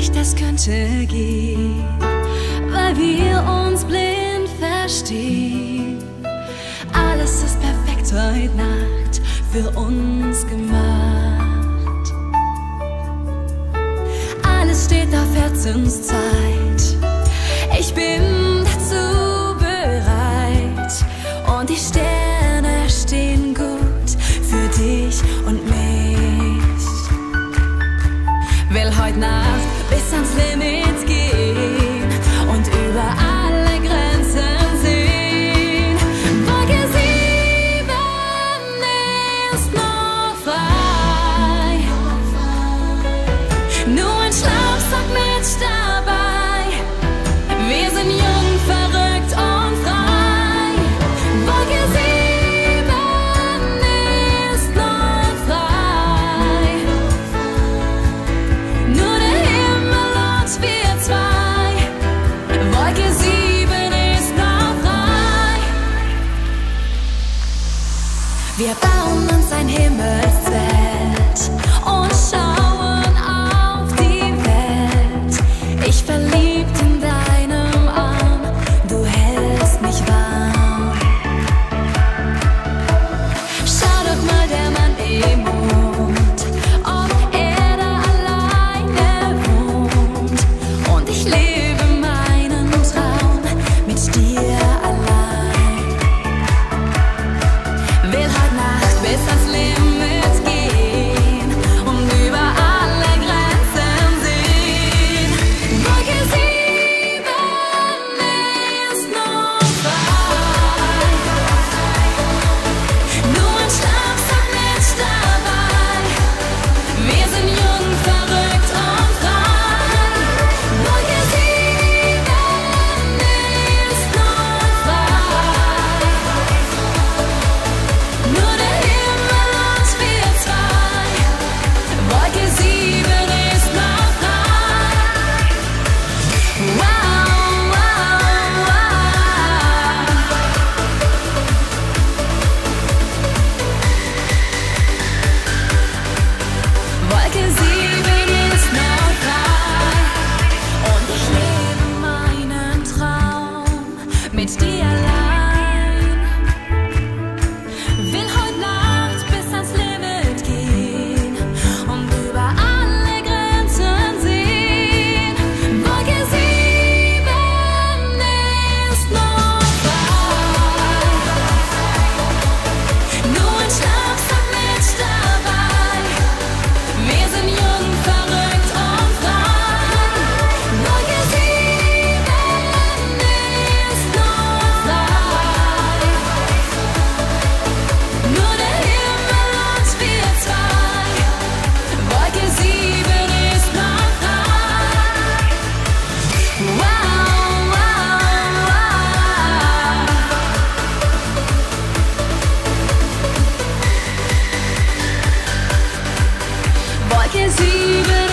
das könnte gehen, weil wir uns blind verstehen. Alles ist perfekt heute Nacht für uns gemacht. Alles steht auf Herzenszeit. Ich bin dazu bereit und die Sterne stehen gut für dich und mich. Will heute Nacht bis ans Limit gehen und über alle Grenzen sehen. Wolke 7 ist noch frei. Nur ein Schlafsack mit dabei. Wir sind jung, verrückt und frei. Wolke 7 ist noch frei. Nur der Himmel und wir zwei. Wolke 7 ist noch frei. Wir bauen uns ein Himmelszelt und schauen auf die Welt. Ich verliebt in deinem Arm, du hältst mich warm. Schau doch mal der Mann im Mond, ob er da alleine wohnt. Und ich lebe meinen Traum mit dir allein. Will heute Nacht bis ans Limit gehen und über alle Grenzen sehen. Wolke 7 ist noch frei. Nur ein Schlafsack mit dabei. Wir sind jung, verrückt und frei. Wolke 7 ist noch frei. Nur der Himmel und wir zwei. Wolke 7 ist noch frei. Wow, wow, wow. Wolke 7 ist noch frei. Und ich lebe meinen Traum mit dir allein. Will heute Nacht bis ans Limit gehen und über alle Grenzen sehen. Wolke 7 ist noch frei. Nur ein Schlafsack mit dabei. Wir sind jung, verrückt und frei. Wolke 7 ist noch frei. Nur der Himmel und wir zwei. Wolke 7 ist noch frei. Wow, wow, wow. Wolke 7